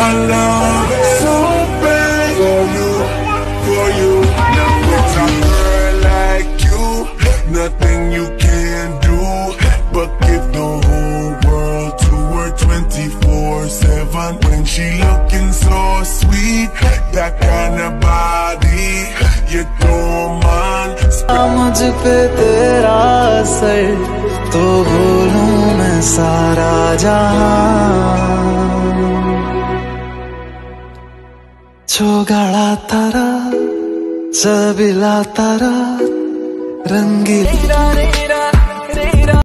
My love so bad for you. Now with a girl like you, nothing you can do but give the whole world to her 24/7. When she looking so sweet, that kind of body, you don't mind. मुझ पे तेरा असर तो भूलूं मैं सारा जहां, छोगाड़ा तारा चबिला तारा रंगीला